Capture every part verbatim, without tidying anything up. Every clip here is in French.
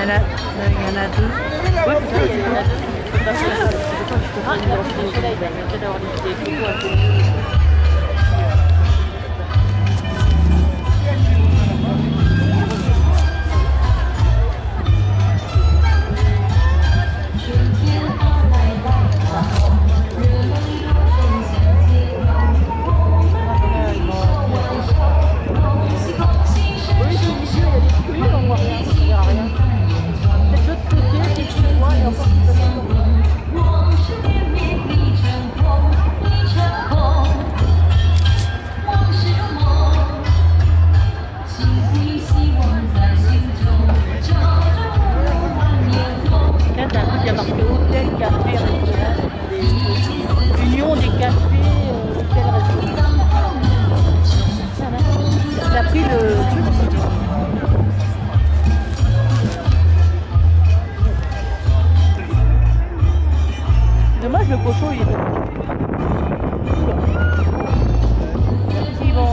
a, il y en a deux. Ouais, c'est ça, il y en a deux. Ah, il a fait celui-là, il va essayer d'avoir des photos un peu. Union des cafés, euh, quel restaurant? T'as pris le truc? Dommage, le cochon il est bon.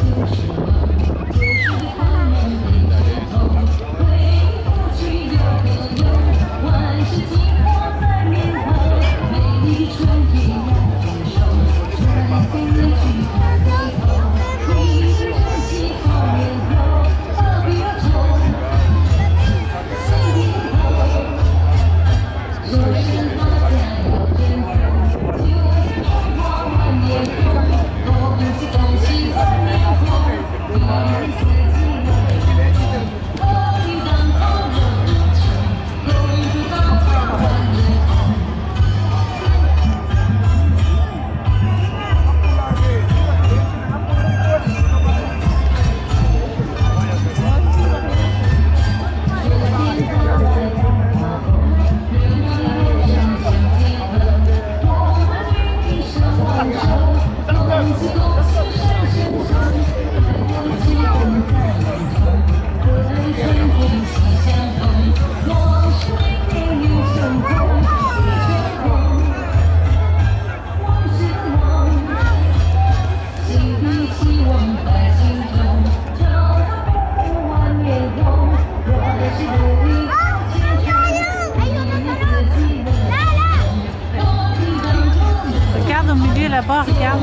Là-bas, regarde,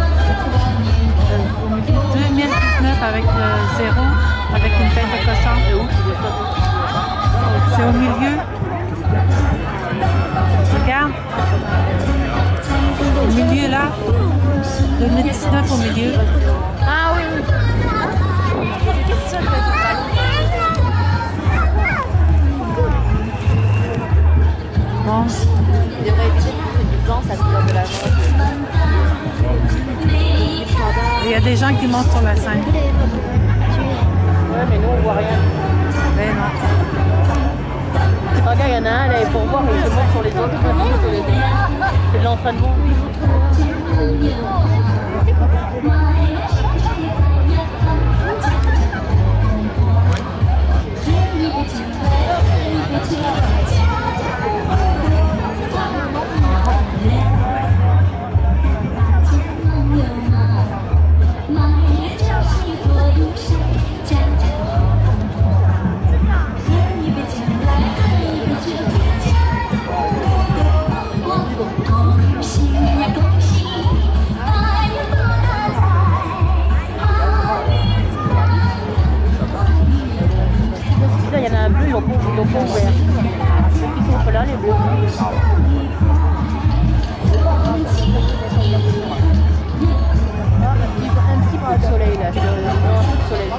deux mille dix-neuf avec le zéro, avec une tête de cochon. C'est au milieu. Regarde. Au milieu là. deux mille dix-neuf au milieu. Ah oui, oui. Qu'est-ce que c'est? Bon. Il devrait être du blanc, ça couleur de la mode. Il y a des gens qui montent sur la scène. Ouais, mais nous on voit rien. Ben non. Regarde, il y en a un là, et pour voir, il se monte sur les autres. C'est de l'entraînement. Il y en a un bleu, ils l'ont pas ouvert. Ceux qui sont là, les bleus. Ah, un petit, un petit peu de soleil là, je un peu de soleil.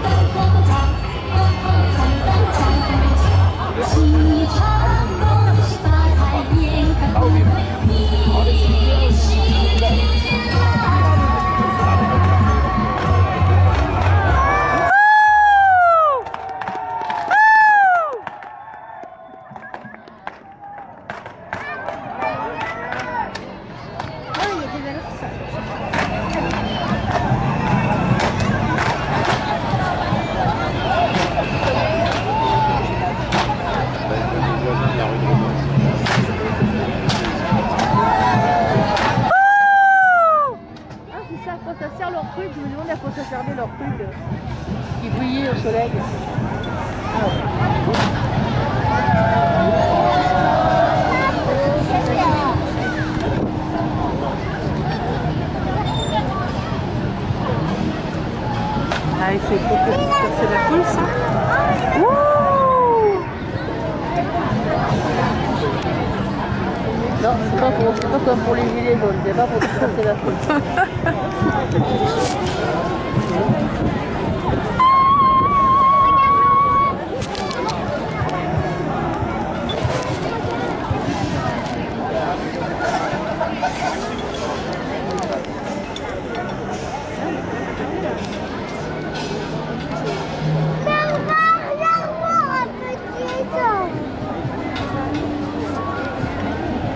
Non, c'est pas, pour- c'est pas comme pour les gilets jaunes, c'est pas pour supporter la foule.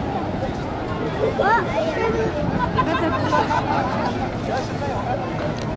Oh,